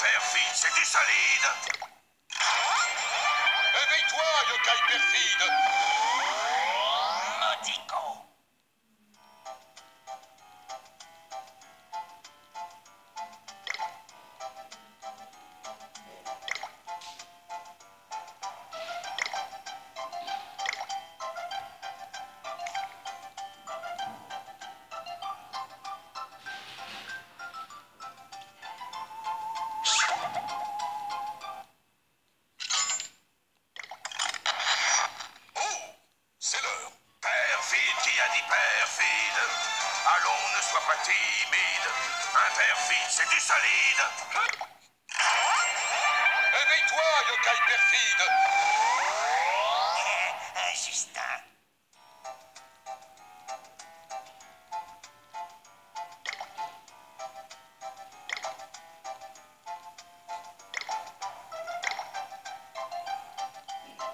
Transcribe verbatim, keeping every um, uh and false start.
perfide, c'est du solide. Éveille-toi, yokai perfide. Modico. C'est l'heure. Perfide, qui a dit perfide? Allons, ne sois pas timide. Un perfide, c'est du solide. Éveille-toi, yokai perfide.